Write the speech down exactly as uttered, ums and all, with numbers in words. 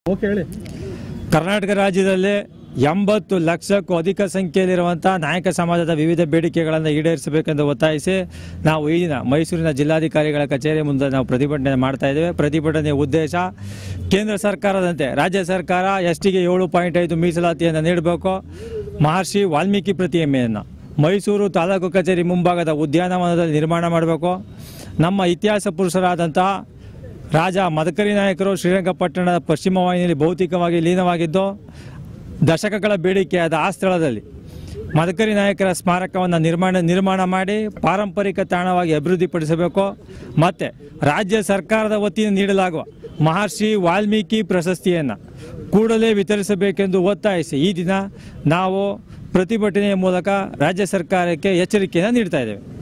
Okay ಹೇಳಿ. ಕರ್ನಾಟಕ ರಾಜ್ಯದಲ್ಲಿ ಎಂಬತ್ತು ಲಕ್ಷಕ್ಕೂ ಅಧಿಕ ಸಂಖ್ಯೆಯಲ್ಲಿರುವಂಥ ನಾಯಕ ಸಮಾಜದ ವಿವಿಧ ಬೇಡಿಕೆಗಳನ್ನು ಈಡೇರಿಸಬೇಕೆಂದು ಒತ್ತಾಯಿಸಿ ನಾವು ಈ ದಿನ ಮೈಸೂರಿನ ಜಿಲ್ಲಾಧಿಕಾರಿಗಳ ಕಚೇರಿ ಮುಂದೆ ನಾವು ಪ್ರತಿಭಟನೆ ಮಾಡ್ತಾ ಇದ್ದೇವೆ. ಪ್ರತಿಭಟನೆಯ ಉದ್ದೇಶ ಕೇಂದ್ರ ಸರ್ಕಾರದಂತೆ ರಾಜ್ಯ ಸರ್ಕಾರ ಎಸ್ ಟಿಗೆ ಏಳು ಪಾಯಿಂಟ್ ಐದು ಮೀಸಲಾತಿಯನ್ನು ನೀಡಬೇಕು. ಮಹರ್ಷಿ ವಾಲ್ಮೀಕಿ ಪ್ರತಿಮೆಯನ್ನು ಮೈಸೂರು ತಾಲೂಕು ಕಚೇರಿ ಮುಂಭಾಗದ ಉದ್ಯಾನವನದಲ್ಲಿ ನಿರ್ಮಾಣ ಮಾಡಬೇಕು. ನಮ್ಮ ಇತಿಹಾಸ ಪುರುಷರಾದಂಥ ರಾಜ ಮದಕರಿ ನಾಯಕರು ಶ್ರೀರಂಗಪಟ್ಟಣದ ಪಶ್ಚಿಮ ವಾಹಿನಿಯಲ್ಲಿ ಭೌತಿಕವಾಗಿ ಲೀನವಾಗಿದ್ದು ದಶಕಗಳ ಬೇಡಿಕೆಯಾದ ಆ ಸ್ಥಳದಲ್ಲಿ ಮದಕರಿ ನಾಯಕರ ಸ್ಮಾರಕವನ್ನು ನಿರ್ಮಾಣ ನಿರ್ಮಾಣ ಮಾಡಿ ಪಾರಂಪರಿಕ ತಾಣವಾಗಿ ಅಭಿವೃದ್ಧಿಪಡಿಸಬೇಕು. ಮತ್ತು ರಾಜ್ಯ ಸರ್ಕಾರದ ವತಿಯಿಂದ ನೀಡಲಾಗುವ ಮಹರ್ಷಿ ವಾಲ್ಮೀಕಿ ಪ್ರಶಸ್ತಿಯನ್ನು ಕೂಡಲೇ ವಿತರಿಸಬೇಕೆಂದು ಒತ್ತಾಯಿಸಿ ಈ ದಿನ ನಾವು ಪ್ರತಿಭಟನೆಯ ಮೂಲಕ ರಾಜ್ಯ ಸರ್ಕಾರಕ್ಕೆ ಎಚ್ಚರಿಕೆಯನ್ನು ನೀಡ್ತಾ ಇದ್ದೇವೆ.